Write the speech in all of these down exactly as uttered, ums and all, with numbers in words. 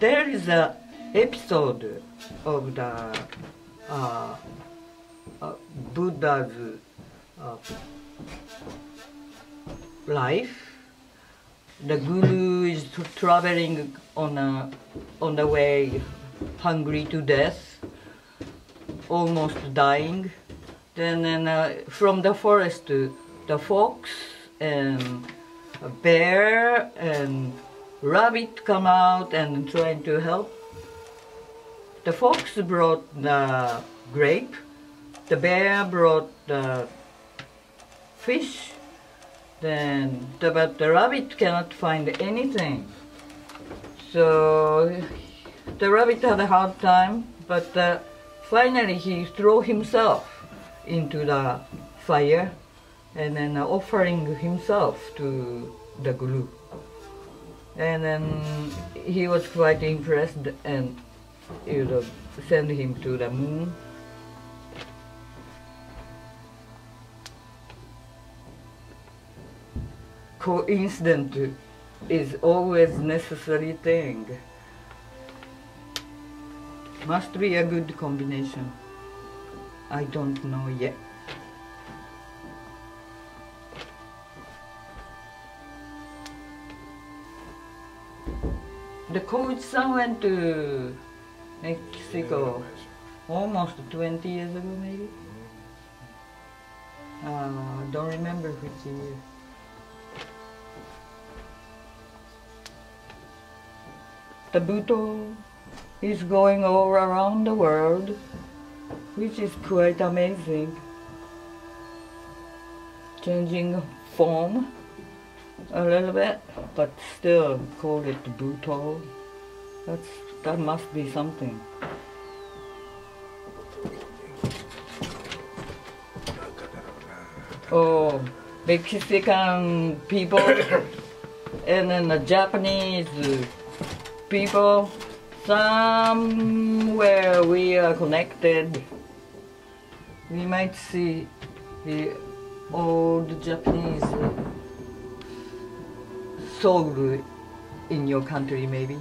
there is a episode of the uh, uh, Buddha's uh, life. The guru is traveling on a, on the way, hungry to death, almost dying. Then, then uh, from the forest, the fox and a bear and rabbit come out and trying to help. The fox brought the grape, the bear brought the fish, then the, but the rabbit cannot find anything. So the rabbit had a hard time, but uh, finally he threw himself into the fire and then uh, offering himself to the guru. And then he was quite impressed and you know, sent him to the moon. Coincidence is always necessary thing. Must be a good combination. I don't know yet. The Koichi-san went to Mexico almost twenty years ago, maybe. Uh, don't remember which year. The Butoh is going all around the world, which is quite amazing. Changing form a little bit, but still call it Butoh. That's, that must be something. Oh, Mexican people and then the Japanese people, somewhere we are connected. We might see the old Japanese soul in your country, maybe.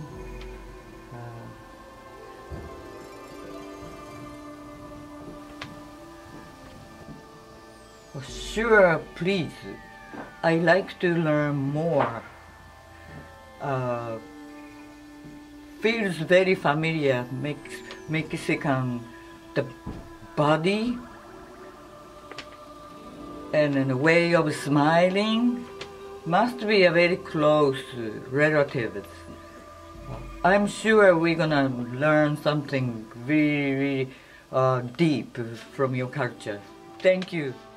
Uh, sure, please. I like to learn more. Uh, feels very familiar, Mex Mexican, the body and then the way of smiling must be a very close relative. I'm sure we're gonna learn something very, very uh, deep from your culture. Thank you.